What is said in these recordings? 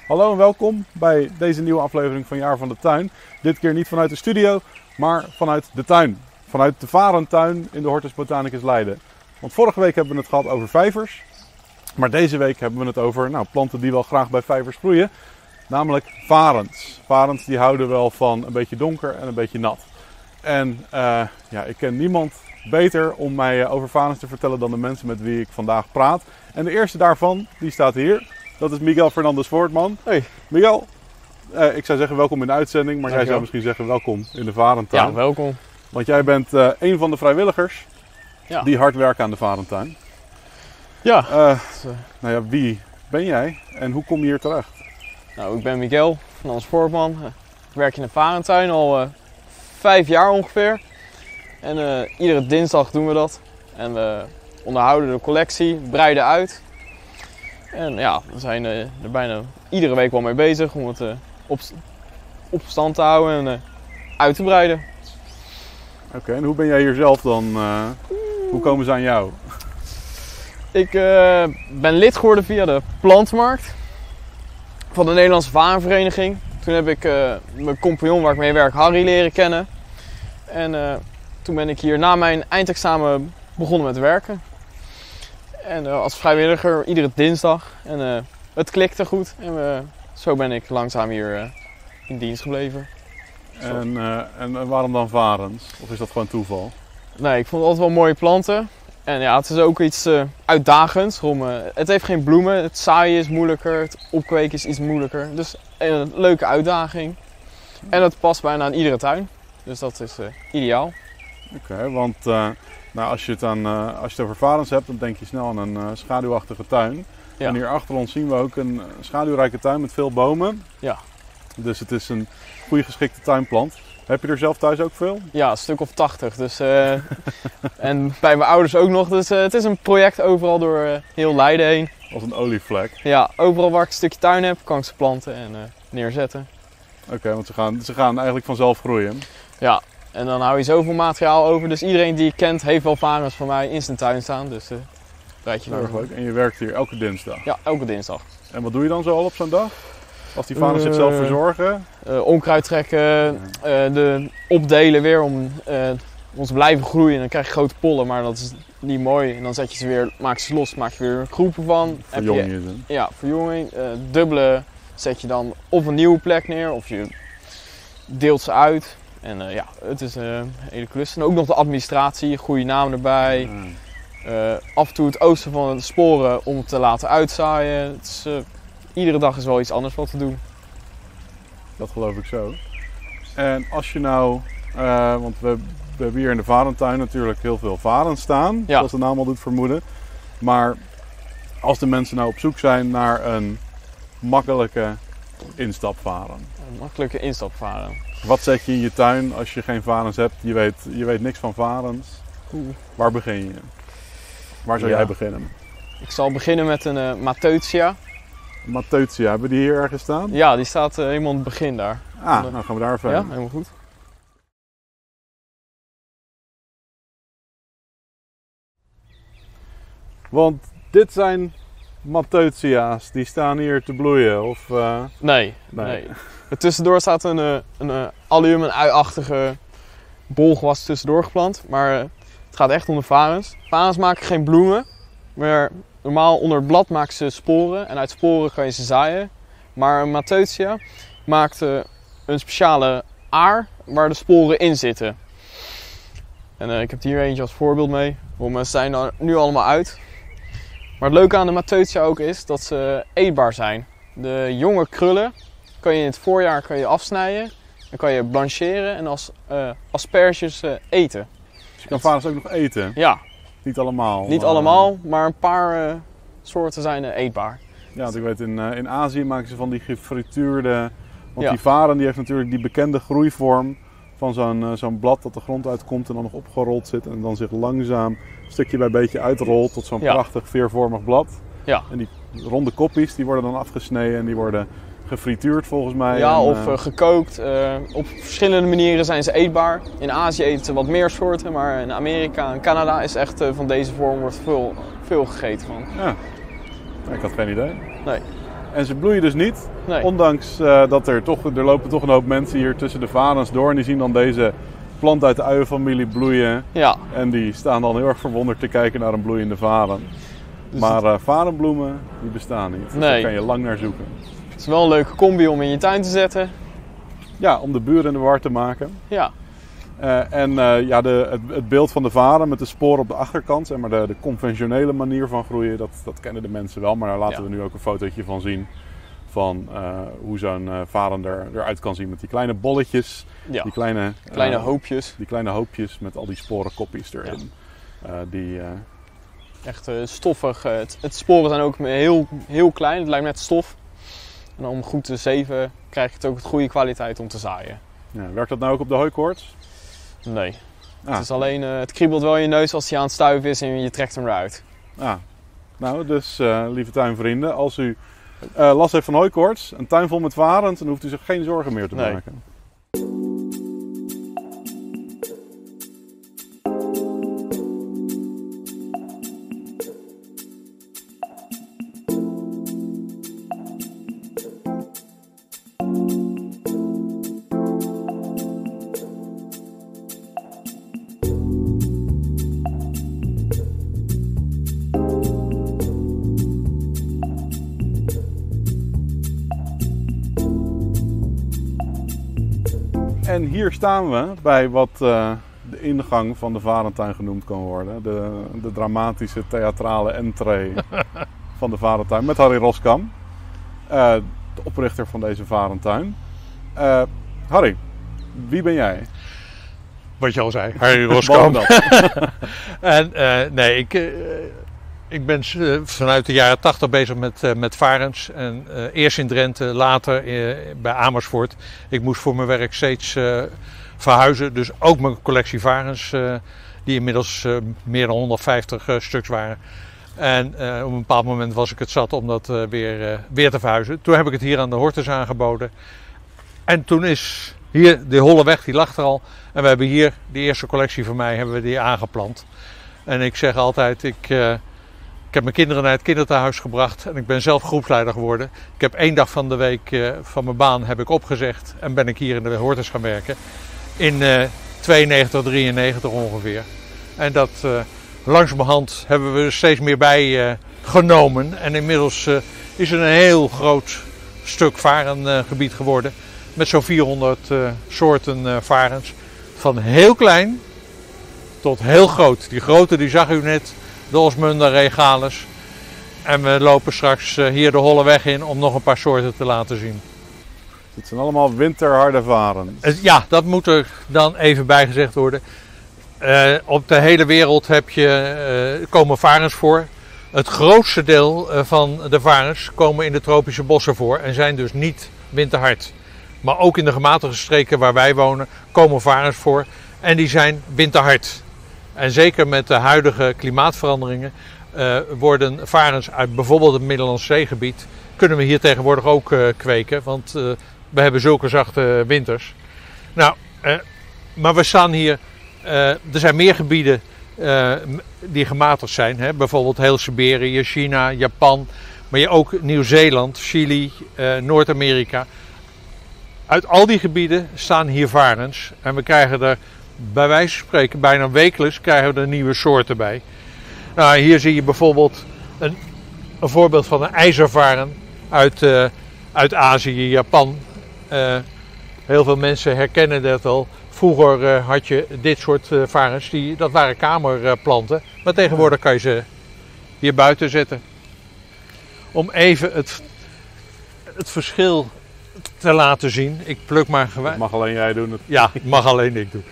Hallo en welkom bij deze nieuwe aflevering van Jaar van de Tuin. Dit keer niet vanuit de studio, maar vanuit de tuin. Vanuit de Varentuin in de Hortus Botanicus Leiden. Want vorige week hebben we het gehad over vijvers. Maar deze week hebben we het over planten die wel graag bij vijvers groeien. Namelijk varens. Varens die houden wel van een beetje donker en een beetje nat. En ik ken niemand beter om mij over varens te vertellen dan de mensen met wie ik vandaag praat. En de eerste daarvan, die staat hier. Dat is Miguel Fernandez Voortman. Hey Miguel, ik zou zeggen welkom in de uitzending, maar jij zou misschien zeggen welkom in de Varentuin. Ja, welkom. Want jij bent een van de vrijwilligers die hard werken aan de Varentuin. Ja. Wie ben jij en hoe kom je hier terecht? Nou, ik ben Miguel Fernandez Voortman. Ik werk in de Varentuin al 5 jaar ongeveer. En iedere dinsdag doen we dat. En we onderhouden de collectie, breiden uit. En ja, we zijn er bijna iedere week wel mee bezig om het op stand te houden en uit te breiden. Oké, en hoe ben jij hier zelf dan? Hoe komen ze aan jou? Ik ben lid geworden via de Plantenmarkt van de Nederlandse Varenvereniging. Toen heb ik mijn compagnon waar ik mee werk, Harry, leren kennen. En toen ben ik hier na mijn eindexamen begonnen met werken. En als vrijwilliger iedere dinsdag. En het klikte goed. En zo ben ik langzaam hier in dienst gebleven. En waarom dan varens? Of is dat gewoon toeval? Nee, ik vond het altijd wel mooie planten. En ja, het is ook iets uitdagends. Het heeft geen bloemen. Het zaaien is moeilijker. Het opkweken is iets moeilijker. Dus een leuke uitdaging. En het past bijna aan iedere tuin. Dus dat is ideaal. Oké, want als je het over varens hebt, dan denk je snel aan een schaduwachtige tuin. Ja. En hier achter ons zien we ook een schaduwrijke tuin met veel bomen. Ja. Dus het is een goede geschikte tuinplant. Heb je er zelf thuis ook veel? Ja, een stuk of 80. Dus, en bij mijn ouders ook nog. Dus het is een project overal door heel Leiden heen. Als een olievlek. Ja, overal waar ik een stukje tuin heb, kan ik ze planten en neerzetten. Oké, want ze gaan eigenlijk vanzelf groeien. Ja, en dan hou je zoveel materiaal over. Dus iedereen die je kent heeft wel varens van mij in zijn tuin staan. Dus rijd je erg leuk. En je werkt hier elke dinsdag? Ja, elke dinsdag. En wat doe je dan zo al op zo'n dag? Als die varens zichzelf verzorgen? Onkruid trekken, de opdelen weer om ze blijven groeien. Dan krijg je grote pollen, maar dat is niet mooi. En dan zet je ze weer, maak ze los, maak je weer groepen van. Verjonging is het. Ja, verjonging. Dubbele zet je dan op een nieuwe plek neer of je deelt ze uit. En het is een hele klus. En ook nog de administratie, goede naam erbij. Af en toe het oosten van de sporen om het te laten uitzaaien. Het is, iedere dag is wel iets anders wat te doen. Dat geloof ik zo. En als je want we hebben hier in de Varentuin natuurlijk heel veel varens staan, zoals de naam al doet vermoeden. Maar als de mensen op zoek zijn naar een makkelijke instapvaren. Een makkelijke instapvaren. Wat zet je in je tuin als je geen varens hebt? Je weet niks van varens. Waar begin je? Waar zou jij beginnen? Ik zal beginnen met een Mateutia. Mateutia, hebben die hier ergens staan? Ja, die staat helemaal in het begin daar. Nou gaan we daar verder. Ja, helemaal goed. Want dit zijn Mateutia's, die staan hier te bloeien, of? Nee. Er tussendoor staat een allium, een ui-achtige bolgewas tussendoor geplant. Maar het gaat echt om de varens. Varens maken geen bloemen, maar normaal onder het blad maken ze sporen. En uit sporen kan je ze zaaien. Maar een Mateutia maakt een speciale aar waar de sporen in zitten. En ik heb hier eentje als voorbeeld mee. Ze zijn er nu allemaal uit. Maar het leuke aan de Mateutia ook is dat ze eetbaar zijn. De jonge krullen kan je in het voorjaar afsnijden. Dan kan je blancheren en als asperges eten. Dus je kan varens ook nog eten? Ja. Niet allemaal? Niet allemaal, maar een paar soorten zijn eetbaar. Ja, want ik weet in Azië maken ze van die gefrituurde... Want die varen die heeft natuurlijk die bekende groeivorm van zo'n blad dat de grond uitkomt en dan nog opgerold zit. En dan zich langzaam stukje bij beetje uitrolt tot zo'n prachtig veervormig blad. Ja. En die ronde koppies die worden dan afgesneden en die worden gefrituurd volgens mij. Ja, of gekookt. Op verschillende manieren zijn ze eetbaar. In Azië eten ze wat meer soorten, maar in Amerika en Canada is echt van deze vorm wordt veel gegeten van. Ja, ik had geen idee. Nee. En ze bloeien dus niet. Nee. Ondanks dat er lopen toch een hoop mensen hier tussen de varens door. En die zien dan deze plant uit de uienfamilie bloeien. Ja. En die staan dan heel erg verwonderd te kijken naar een bloeiende varen. Dus maar varenbloemen, die bestaan niet. Dus Nee. daar kan je lang naar zoeken. Het is wel een leuke combi om in je tuin te zetten. Ja, om de buren in de war te maken. Ja. Het beeld van de varen met de sporen op de achterkant, zeg maar de conventionele manier van groeien, dat kennen de mensen wel. Maar daar laten we nu ook een fotootje van zien. Van hoe zo'n varen eruit kan zien met die kleine bolletjes. Ja. Die kleine Hoopjes. Die kleine hoopjes met al die sporenkopjes erin. Ja. Echt stoffig. Het sporen zijn ook heel klein. Het lijkt net stof. En om goed te zeven krijg je het ook het goede kwaliteit om te zaaien. Ja, werkt dat nou ook op de hooikoorts? Nee. Het is alleen, het kriebelt wel in je neus als hij aan het stuiven is en je trekt hem eruit. Nou, dus lieve tuinvrienden, als u last heeft van hooikoorts, een tuin vol met varens, dan hoeft u zich geen zorgen meer te maken. En hier staan we bij wat de ingang van de varentuin genoemd kan worden. De dramatische theatrale entree van de varentuin met Harry Roskam. De oprichter van deze varentuin. Harry, wie ben jij? Wat je al zei, Harry Roskam. En ik ben vanuit de jaren 80 bezig met varens. En, eerst in Drenthe, later bij Amersfoort. Ik moest voor mijn werk steeds verhuizen. Dus ook mijn collectie varens, die inmiddels meer dan 150 stuks waren. En op een bepaald moment was ik het zat om dat weer te verhuizen. Toen heb ik het hier aan de Hortus aangeboden. En toen is hier de Holleweg, die lag er al. En we hebben hier, die eerste collectie van mij, hebben we die aangeplant. En ik zeg altijd, ik heb mijn kinderen naar het kinderthuis gebracht en ik ben zelf groepsleider geworden. Ik heb 1 dag van de week van mijn baan heb ik opgezegd en ben ik hier in de Hortus gaan werken. In 92, 93 ongeveer. En dat langzamerhand hebben we er steeds meer bij genomen. En inmiddels is het een heel groot stuk varengebied geworden. Met zo'n 400 soorten varens. Van heel klein tot heel groot. Die grote die zag u net. De Osmunda regalis. En we lopen straks hier de Holleweg in om nog een paar soorten te laten zien. Het zijn allemaal winterharde varens. Ja, dat moet er dan even bijgezegd worden. Op de hele wereld komen varens voor. Het grootste deel van de varens komen in de tropische bossen voor en zijn dus niet winterhard. Maar ook in de gematigde streken waar wij wonen komen varens voor en die zijn winterhard. En zeker met de huidige klimaatveranderingen worden varens uit bijvoorbeeld het Middellandse Zeegebied, kunnen we hier tegenwoordig ook kweken, want we hebben zulke zachte winters. Nou, maar we staan hier, er zijn meer gebieden die gematigd zijn, hè? Bijvoorbeeld heel Siberië, China, Japan, maar ook Nieuw-Zeeland, Chili, Noord-Amerika. Uit al die gebieden staan hier varens en we krijgen er bij wijze van spreken bijna wekelijks krijgen we er nieuwe soorten bij. Nou, hier zie je bijvoorbeeld een voorbeeld van een ijzervaren uit Azië, Japan. Heel veel mensen herkennen dat al. Vroeger had je dit soort varens, dat waren kamerplanten. Maar tegenwoordig kan je ze hier buiten zetten. Om even het verschil te laten zien. Ik pluk maar Dat mag alleen jij doen. Ja, mag alleen ik doen.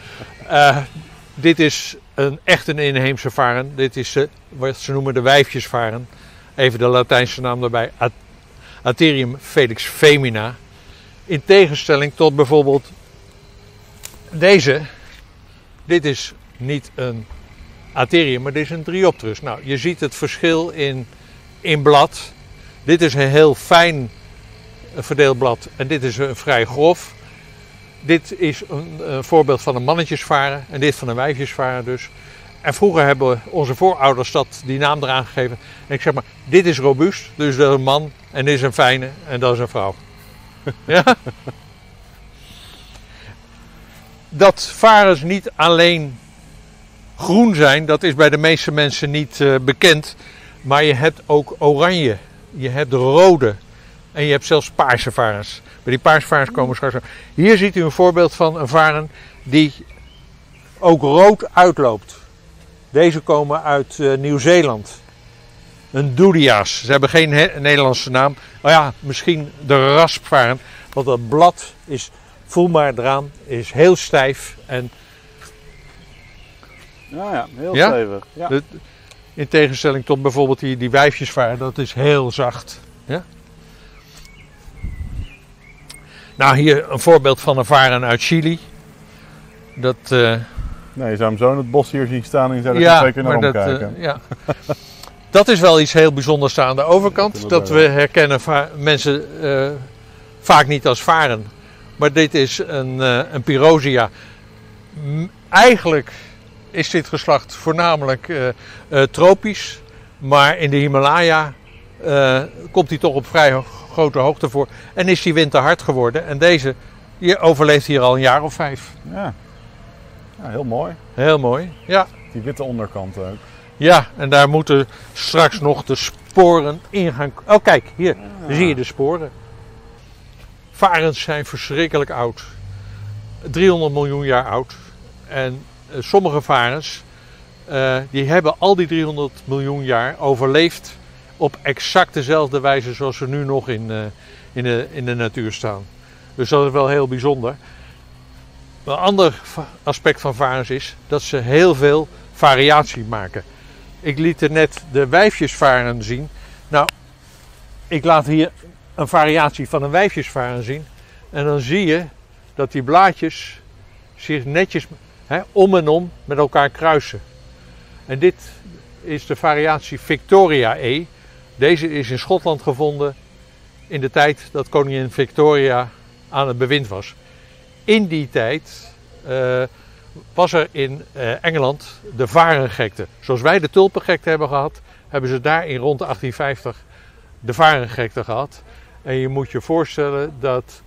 Dit is echt een inheemse varen. Dit is wat ze noemen de wijfjesvaren. Even de Latijnse naam daarbij. Aterium felix femina. In tegenstelling tot bijvoorbeeld deze. Dit is niet een Aterium, maar dit is een Dryopterus. Nou, je ziet het verschil in blad. Dit is een heel fijn verdeelblad en dit is vrij grof. Dit is een voorbeeld van een mannetjesvaren en dit van een wijfjesvaren dus. En vroeger hebben onze voorouders die naam eraan gegeven. En ik zeg maar, dit is robuust, dus dat is een man En dit is een fijne en dat is een vrouw. Ja? Dat varens niet alleen groen zijn, dat is bij de meeste mensen niet bekend. Maar je hebt ook oranje, je hebt rode en je hebt zelfs paarse varens. Bij die paarse varens komen straks. Hier ziet u een voorbeeld van een varen die ook rood uitloopt. Deze komen uit Nieuw-Zeeland. Een Doedia's. Ze hebben geen Nederlandse naam. Oh ja, misschien de raspvaren. Want dat blad is, voel maar eraan, is heel stijf. En Ja, heel Ja? stevig. Ja. in tegenstelling tot bijvoorbeeld die wijfjesvaren, dat is heel zacht. Ja? Nou, hier een voorbeeld van een varen uit Chili. Dat, Nee, je zou hem zo in het bos hier zien staan en je zou er twee keer naar omkijken. ja. Dat is wel iets heel bijzonders aan de overkant. Dat we herkennen mensen vaak niet als varen. Maar dit is een Pirosia. Eigenlijk is dit geslacht voornamelijk tropisch. Maar in de Himalaya komt hij toch op vrij grote hoogte voor. En is hij winterhard geworden. En deze overleeft hier al een jaar of 5. Ja. Ja, heel mooi. Heel mooi. Ja. Die witte onderkant ook. Ja, en daar moeten straks nog de sporen in gaan. Oh, kijk, hier zie je de sporen. Varens zijn verschrikkelijk oud. 300 miljoen jaar oud. En sommige varens, die hebben al die 300 miljoen jaar overleefd op exact dezelfde wijze zoals ze nu nog in de natuur staan. Dus dat is wel heel bijzonder. Een ander aspect van varens is dat ze heel veel variatie maken. Ik liet er net de wijfjesvaren zien. Nou, ik laat hier een variatie van een wijfjesvaren zien. En dan zie je dat die blaadjes zich netjes om en om met elkaar kruisen. En dit is de variatie Victoria E. Deze is in Schotland gevonden in de tijd dat koningin Victoria aan het bewind was. In die tijd was er in Engeland de varengekte. Zoals wij de tulpengekte hebben gehad, hebben ze daar in rond 1850 de varengekte gehad. En je moet je voorstellen dat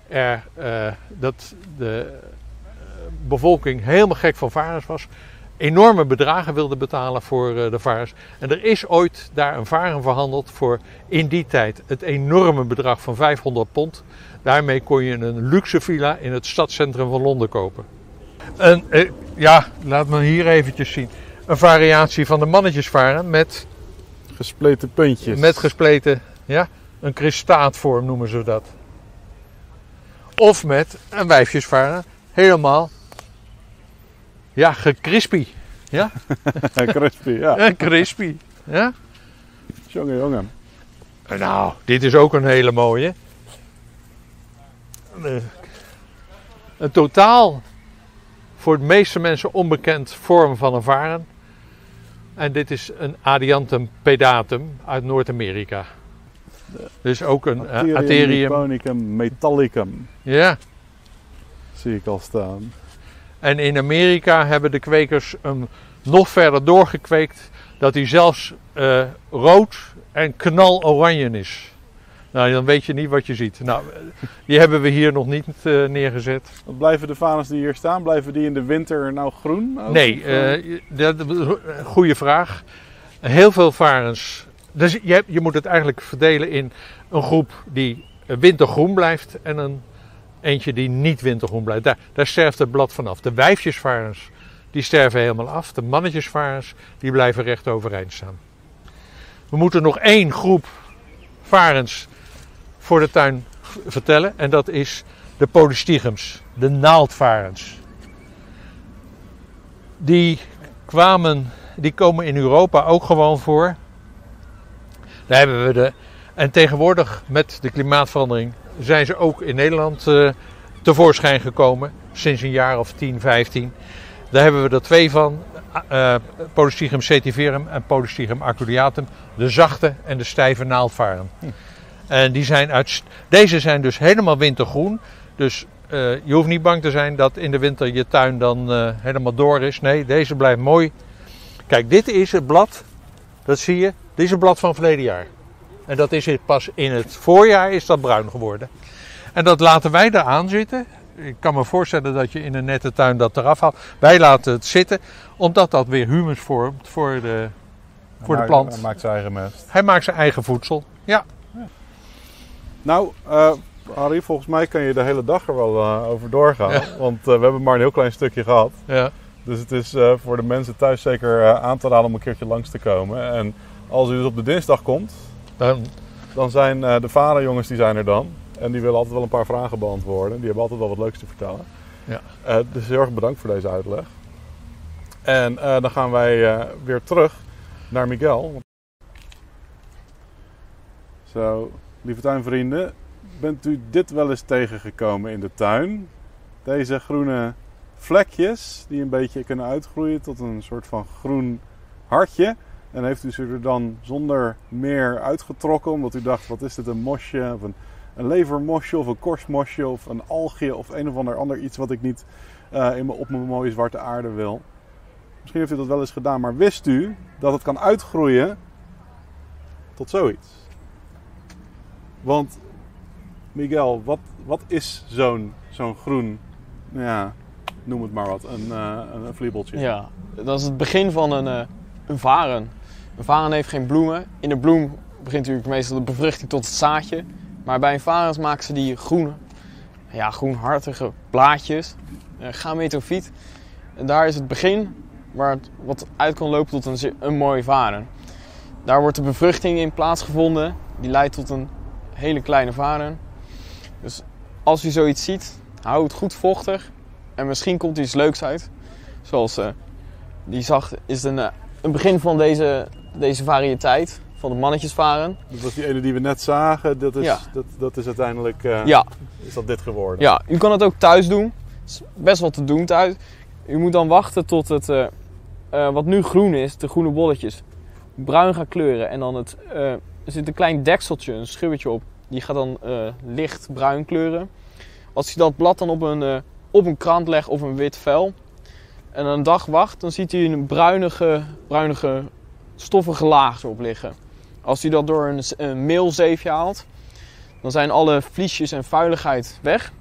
de bevolking helemaal gek van varens was. Enorme bedragen wilde betalen voor de varens. En er is ooit daar een varen verhandeld voor in die tijd het enorme bedrag van 500 pond. Daarmee kon je een luxe villa in het stadscentrum van Londen kopen. Laat me hier eventjes zien. Een variatie van de mannetjesvaren met gespleten puntjes. Met gespleten, ja, een kristaatvorm noemen ze dat. Of met een wijfjesvaren helemaal, ja, gekrispy. Ja? Crispy, ja. Crispy, ja. Jongen. Nou, dit is ook een hele mooie. Een totaal voor de meeste mensen onbekend vorm van een varen. En dit is een Adiantum pedatum uit Noord-Amerika. Dus ook een Atherium nipponicum metallicum. Ja. Zie ik al staan. En in Amerika hebben de kwekers hem nog verder doorgekweekt dat hij zelfs rood en knaloranje is. Nou, dan weet je niet wat je ziet. Nou, die hebben we hier nog niet neergezet. Wat blijven de varens die hier staan, blijven die in de winter nou groen? Ook? Nee, goede vraag. Heel veel varens. Dus je moet het eigenlijk verdelen in een groep die wintergroen blijft en een eentje die niet wintergroen blijft. Daar sterft het blad vanaf. De wijfjesvarens die sterven helemaal af. De mannetjesvarens die blijven recht overeind staan. We moeten nog één groep varens voor de tuin vertellen. En dat is de Polystichums, de naaldvarens. Die komen in Europa ook gewoon voor. Daar hebben we en tegenwoordig met de klimaatverandering zijn ze ook in Nederland tevoorschijn gekomen. Sinds een jaar of 10, 15. Daar hebben we er 2 van. Polystichum setiverum en Polystichum aculeatum. De zachte en de stijve naaldvaren. En deze zijn dus helemaal wintergroen. Dus je hoeft niet bang te zijn dat in de winter je tuin dan helemaal door is. Nee, deze blijft mooi. Kijk, dit is het blad. Dat zie je. Dit is het blad van verleden jaar. En dat is pas in het voorjaar is dat bruin geworden. En dat laten wij daar aan zitten. Ik kan me voorstellen dat je in een nette tuin dat eraf haalt. Wij laten het zitten, omdat dat weer humus vormt voor de plant. Hij maakt zijn eigen mest. Hij maakt zijn eigen voedsel. Ja. Nou, Harry, volgens mij kan je de hele dag er wel over doorgaan. Ja. Want we hebben maar een heel klein stukje gehad. Ja. Dus het is voor de mensen thuis zeker aan te raden om een keertje langs te komen. En als u dus op de dinsdag komt, dan zijn de varenjongens die zijn er dan. En die willen altijd wel een paar vragen beantwoorden. Die hebben altijd wel wat leuks te vertellen. Ja. Dus heel erg bedankt voor deze uitleg. En dan gaan wij weer terug naar Miguel. Zo, lieve tuinvrienden. Bent u dit wel eens tegengekomen in de tuin? Deze groene vlekjes die een beetje kunnen uitgroeien tot een soort van groen hartje. En heeft u ze er dan zonder meer uitgetrokken omdat u dacht, wat is dit, een mosje of een levermosje of een korstmosje of een algje of een of ander iets wat ik niet op mijn mooie zwarte aarde wil. Misschien heeft u dat wel eens gedaan, maar wist u dat het kan uitgroeien tot zoiets? Want Miguel, wat is zo'n groen, ja, noem het maar wat, een vliebeltje? Ja, dat is het begin van een varen. Een varen heeft geen bloemen. In de bloem begint natuurlijk meestal de bevruchting tot het zaadje. Maar bij een varen maken ze die groenhartige blaadjes, gametofiet. En daar is het begin waar het wat uit kan lopen tot een mooie varen. Daar wordt de bevruchting in plaatsgevonden. Die leidt tot een hele kleine varen. Dus als u zoiets ziet, hou het goed vochtig. En misschien komt er iets leuks uit. Zoals die zag, is een begin van deze variëteit. Van de mannetjesvaren. Dat was die ene die we net zagen. Dat is uiteindelijk is dat dit geworden. Ja, u kan het ook thuis doen. Het is best wel te doen thuis. U moet dan wachten tot het, wat nu groen is, de groene bolletjes, bruin gaat kleuren. En dan er zit een klein dekseltje, een schubbertje op. Die gaat dan licht bruin kleuren. Als u dat blad dan op een krant legt of een wit vel en een dag wacht, dan ziet u een bruinige stoffige laag erop liggen. Als u dat door een meelzeefje haalt, dan zijn alle vliesjes en vuiligheid weg.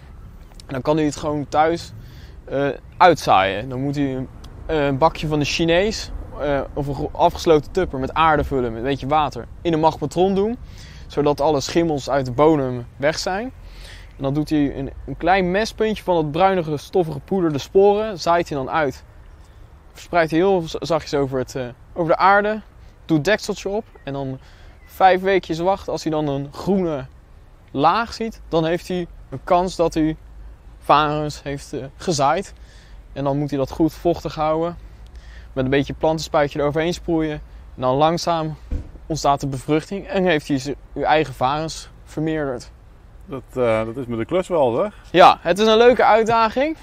En dan kan u het gewoon thuis uitzaaien. Dan moet u een bakje van de Chinees of een afgesloten tupper met aarde vullen met een beetje water in een magnetron doen, zodat alle schimmels uit de bodem weg zijn. En dan doet u een klein mespuntje van het bruinige stoffige poeder, de sporen, zaait hij dan uit. Verspreidt hij heel zachtjes over de aarde, doet het dekseltje op en dan 5 weekjes wachten. Als hij dan een groene laag ziet, dan heeft hij een kans dat u varens heeft gezaaid. En dan moet hij dat goed vochtig houden, met een beetje plantenspuitje eroverheen sproeien. En dan langzaam ontstaat de bevruchting en heeft hij uw eigen varens vermeerderd. Dat is met de klus wel, zeg. Ja, het is een leuke uitdaging.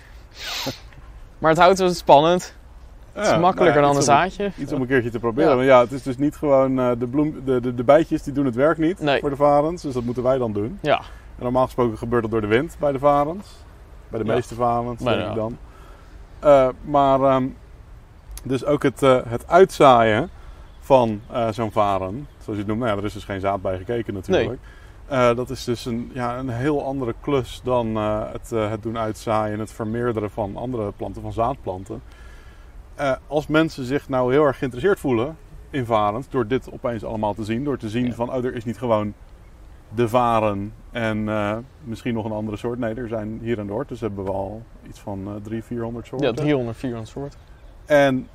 Maar het houdt het spannend. Het is makkelijker dan een zaadje. Iets om een keertje te proberen. Ja. Maar ja, het is dus niet gewoon de bijtjes die doen het werk niet voor de varens. Dus dat moeten wij dan doen. Ja. En normaal gesproken gebeurt dat door de wind bij de varens. Bij de meeste varens, denk ik dan. Dus ook het uitzaaien van zo'n varen, zoals je het noemt. Nou ja, er is dus geen zaad bij gekeken natuurlijk. Nee. Dat is dus een heel andere klus dan het doen uitzaaien en het vermeerderen van andere planten, van zaadplanten. Als mensen zich nou heel erg geïnteresseerd voelen in varens, door dit opeens allemaal te zien, door te zien van, er is niet gewoon de varen en misschien nog een andere soort. Nee, er zijn hier en daar, dus hebben we al iets van 300-400 soorten. Ja, 300-400 soorten. En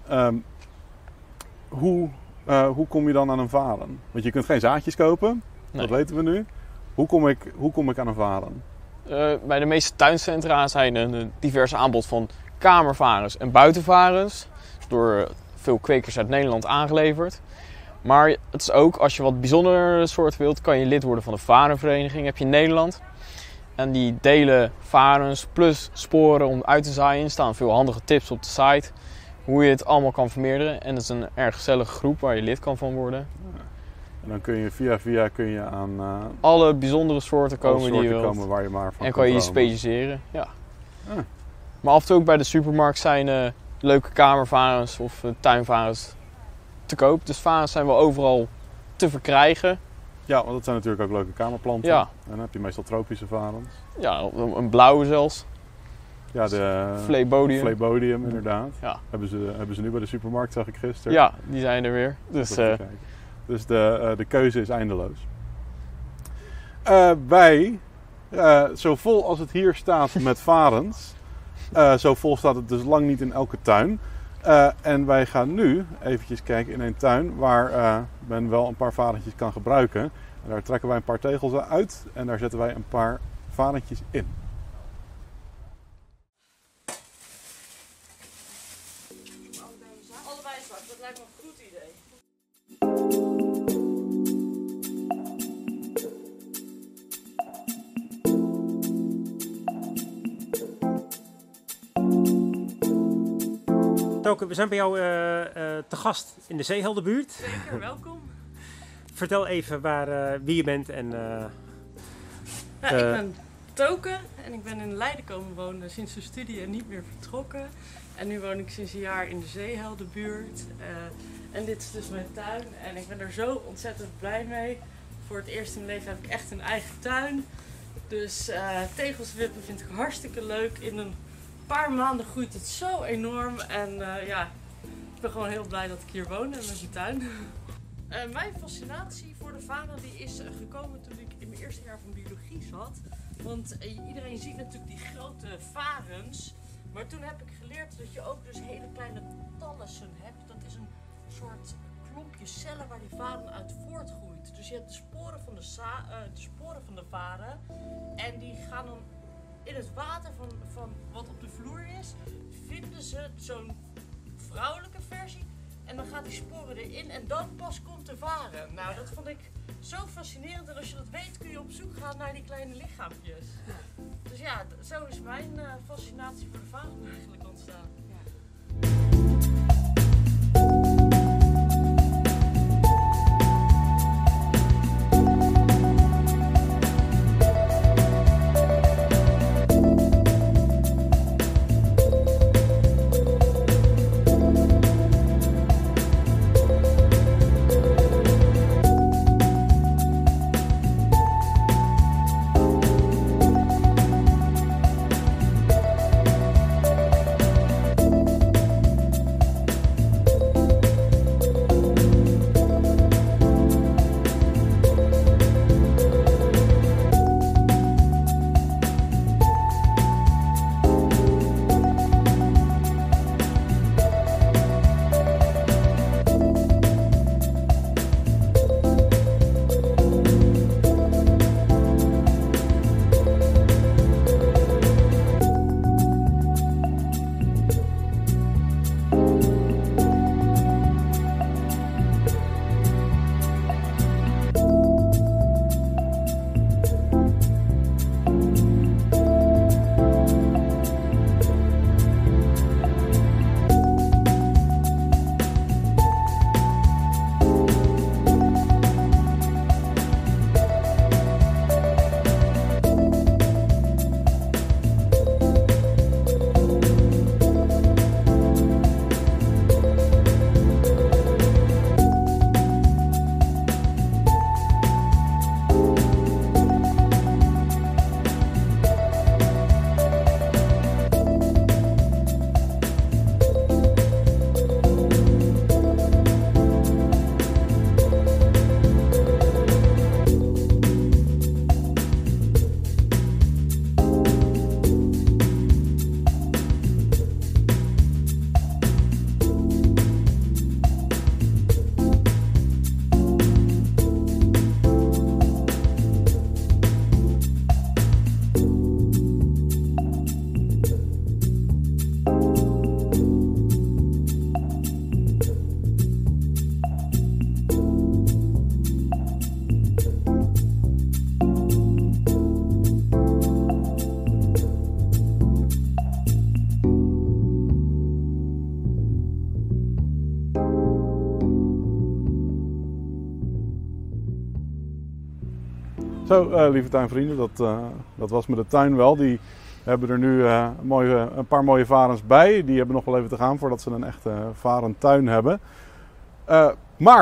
hoe kom je dan aan een varen? Want je kunt geen zaadjes kopen, dat weten we nu. Hoe kom ik aan een varen? Bij de meeste tuincentra zijn een divers aanbod van kamervarens en buitenvarens. Door veel kwekers uit Nederland aangeleverd. Maar het is ook, als je wat bijzondere soort wilt, kan je lid worden van de varenvereniging. Heb je in Nederland. En die delen varens plus sporen om uit te zaaien. Er staan veel handige tips op de site. Hoe je het allemaal kan vermeerderen. En het is een erg gezellige groep waar je lid kan van worden. En dan kun je via aan alle bijzondere soorten komen die je wilt. Komen waar je maar van en kan je je specialiseren. Ja. Maar af en toe ook bij de supermarkt zijn leuke kamervarens of tuinvarens te koop. Dus varens zijn wel overal te verkrijgen. Ja, want dat zijn natuurlijk ook leuke kamerplanten. Ja. En dan heb je meestal tropische varens. Ja, een blauwe zelfs. Ja, de Phlebodium inderdaad. Ja. Hebben ze nu bij de supermarkt, zag ik gisteren. Ja, die zijn er weer. Dus de keuze is eindeloos. Wij, zo vol als het hier staat met varens, zo vol staat het dus lang niet in elke tuin. En wij gaan nu eventjes kijken in een tuin waar men wel een paar varentjes kan gebruiken. En daar trekken wij een paar tegels uit en daar zetten wij een paar varentjes in. Allebei zwart, dat lijkt me een goed idee. Toke, we zijn bij jou te gast in de Zeeheldenbuurt. Zeker, welkom. Vertel even wie je bent en... Ik ben Toke en ik ben in Leiden komen wonen sinds de studie en niet meer vertrokken. En nu woon ik sinds een jaar in de Zeeheldenbuurt. En dit is dus mijn tuin en ik ben er zo ontzettend blij mee. Voor het eerst in mijn leven heb ik echt een eigen tuin. Dus tegels wippen vind ik hartstikke leuk. In een paar maanden groeit het zo enorm. En ik ben gewoon heel blij dat ik hier woon en met mijn tuin. Mijn fascinatie voor de vanen die is gekomen toen ik in mijn eerste jaar van biologie zat. Want iedereen ziet natuurlijk die grote varens. Maar toen heb ik geleerd dat je ook dus hele kleine tallussen hebt. Dat is een soort klompje cellen waar die varen uit voortgroeit. Dus je hebt de sporen van de varen. En die gaan dan in het water van wat op de vloer is, vinden ze zo'n vrouwelijke versie. En dan gaat die sporen erin en dan pas komt de varen. Nou, dat vond ik zo fascinerend. En als je dat weet kun je op zoek gaan naar die kleine lichaampjes. Dus ja, zo is mijn fascinatie voor de varen eigenlijk ontstaan. Zo, lieve tuinvrienden, dat was met de tuin wel. Die hebben er nu een paar mooie varens bij. Die hebben nog wel even te gaan voordat ze een echte varentuin hebben. Maar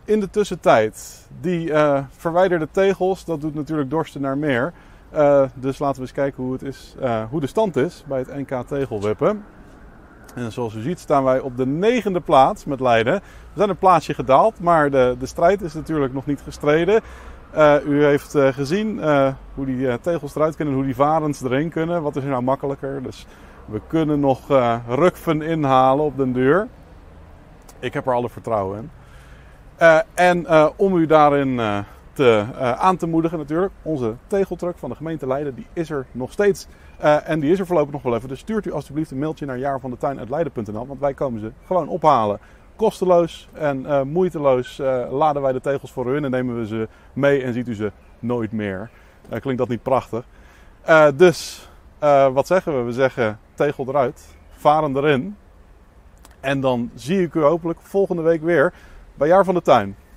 In de tussentijd, die verwijderde tegels, dat doet natuurlijk dorsten naar meer. Dus laten we eens kijken hoe de stand is bij het NK tegelwippen. En zoals u ziet staan wij op de 9e plaats met Leiden. We zijn een plaatsje gedaald, maar de strijd is natuurlijk nog niet gestreden. U heeft gezien hoe die tegels eruit kunnen, hoe die varens erin kunnen. Wat is er nou makkelijker? Dus we kunnen nog rukven inhalen op den duur. Ik heb er alle vertrouwen in. Om u daarin aan te moedigen natuurlijk, onze tegeltruck van de gemeente Leiden, die is er nog steeds. En die is er voorlopig nog wel even. Dus stuurt u alsjeblieft een mailtje naar jaarvandetuin@leiden.nl, want wij komen ze gewoon ophalen. Kosteloos en moeiteloos laden wij de tegels voor u in en nemen we ze mee en ziet u ze nooit meer. Klinkt dat niet prachtig? Dus wat zeggen we? We zeggen tegel eruit, varen erin. En dan zie ik u hopelijk volgende week weer bij Jaar van de Tuin.